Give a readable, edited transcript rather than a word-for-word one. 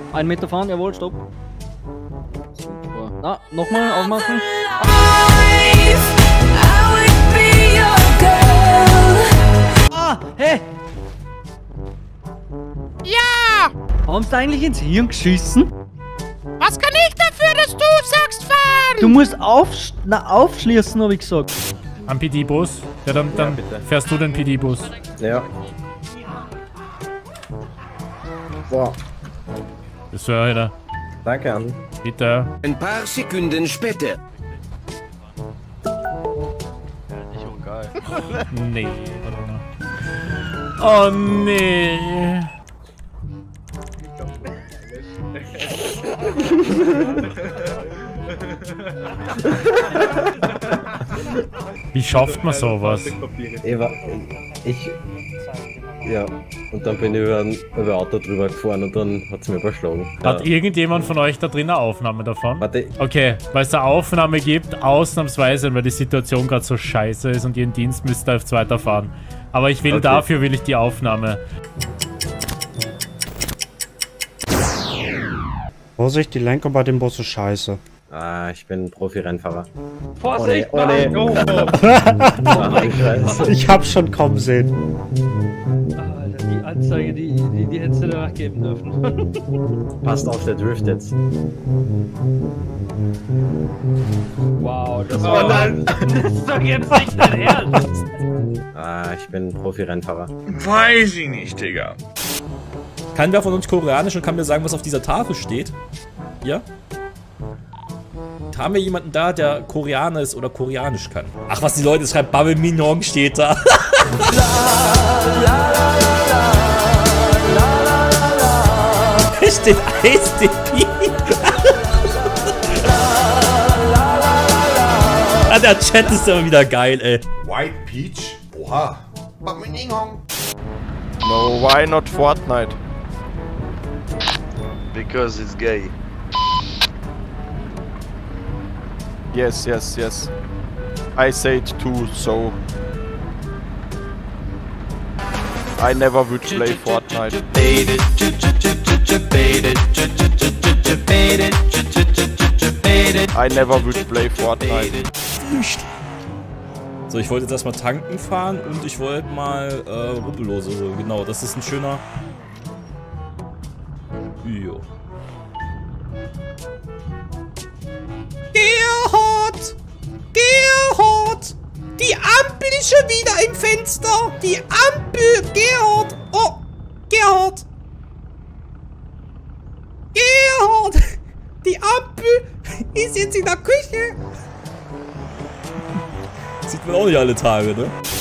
1 Meter fahren, jawohl, stopp. Super. Na, nochmal aufmachen. Ah, hey! Ja! Haben sie eigentlich ins Hirn geschissen? Was kann ich dafür, dass du sagst, fahren? Du musst aufschließen, habe ich gesagt. Am PD-Bus? Ja, dann fährst du den PD-Bus. Ja. Boah. Das war einer. Danke, Andi. Bitte. Ein paar Sekunden später. Nee. Oh nee. Wie schafft man sowas? Ja, und dann bin ich über ein Auto drüber gefahren und dann hat es mir überschlagen. Hat irgendjemand von euch da drin eine Aufnahme davon? Warte. Okay, weil es eine Aufnahme gibt, ausnahmsweise, weil die Situation gerade so scheiße ist und jeden Dienst müsst ihr auf weiterfahren. Aber ich will dafür will ich die Aufnahme. Vorsicht, die Lenkung bei dem Bus ist scheiße. Ah, ich bin Profi-Rennfahrer. Vorsicht! Oh nee. Ich hab's schon kommen sehen. Alter, die Anzeige, die hättest du danach geben dürfen. Passt auf, der Drift jetzt. Wow, das ist doch jetzt nicht dein Ernst! Ah, ich bin Profi-Rennfahrer. Weiß ich nicht, Digga. Kann wer von uns Koreanisch und kann mir sagen, was auf dieser Tafel steht? Ja? Haben wir jemanden da, der Koreaner ist oder Koreanisch kann? Ach, was die Leute schreiben, Bubble Minong steht da. Es steht ISDP. Ah, der Chat ist immer wieder geil, ey. White Peach? Oha. Bubble Minong. No, why not Fortnite? Because it's gay. Yes. I say it too, so... I never would play Fortnite. I never would play Fortnite. So, ich wollte jetzt erstmal tanken fahren und ich wollte mal Rubbellose holen. Genau, das ist ein schöner... Jo. Gerhard! Die Ampel ist schon wieder im Fenster! Die Ampel! Gerhard! Oh! Gerhard! Gerhard! Die Ampel ist jetzt in der Küche! Sieht man auch nicht alle Tage, ne?